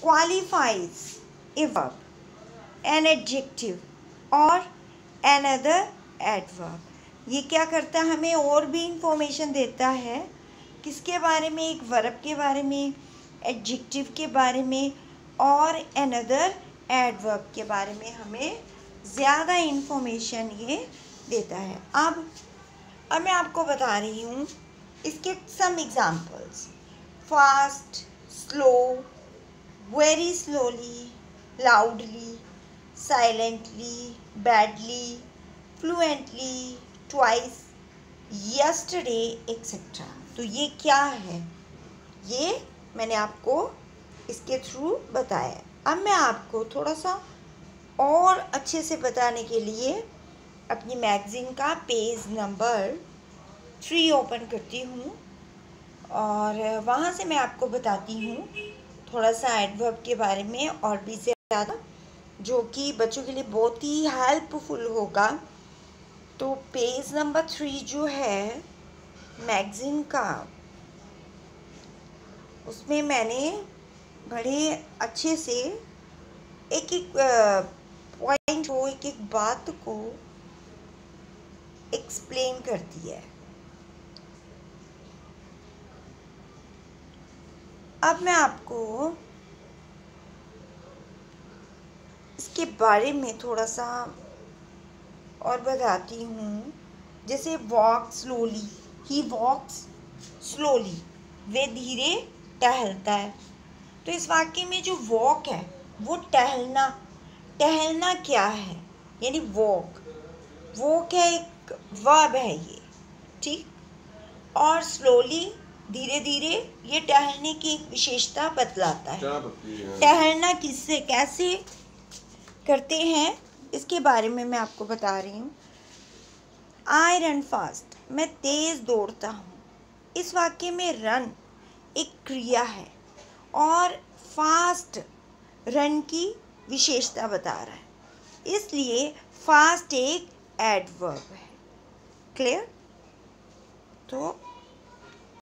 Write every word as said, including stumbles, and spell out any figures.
qualifies a verb, an adjective or another adverb. ये क्या करता है, हमें और भी इंफॉर्मेशन देता है किसके बारे में, एक वर्ब के बारे में, एडजेक्टिव के बारे में और अनदर एडवर्ब के बारे में हमें ज़्यादा इंफॉर्मेशन ये देता है। अब अब मैं आपको बता रही हूँ इसके some examples. Fast, slow, very slowly, loudly, silently, badly, fluently, twice, yesterday etcetera. तो ये क्या है, ये मैंने आपको इसके थ्रू बताया। अब मैं आपको थोड़ा सा और अच्छे से बताने के लिए अपनी मैगज़ीन का पेज नंबर थ्री ओपन करती हूँ और वहाँ से मैं आपको बताती हूँ थोड़ा सा एडवर्ब के बारे में और भी ज़्यादा, जो कि बच्चों के लिए बहुत ही हेल्पफुल होगा। तो पेज नंबर थ्री जो है मैगज़ीन का, उसमें मैंने बड़े अच्छे से एक एक पॉइंट को, एक एक बात को एक्सप्लेन कर दिया है। अब मैं आपको इसके बारे में थोड़ा सा और बताती हूँ। जैसे walk slowly, he walks slowly, वे धीरे टहलता है। तो इस वाक्य में जो वॉक है वो टहलना, टहलना क्या है, यानी वॉक, वॉक है, एक वर्ब है ये, ठीक। और स्लोली, धीरे धीरे, ये टहलने की एक विशेषता बतलाता है। टहलना किससे कैसे करते हैं इसके बारे में मैं आपको बता रही हूँ। आई रन फास्ट, मैं तेज़ दौड़ता हूँ। इस वाक्य में रन एक क्रिया है और फास्ट रन की विशेषता बता रहा है, इसलिए फास्ट एक एडवर्ब है। क्लियर? तो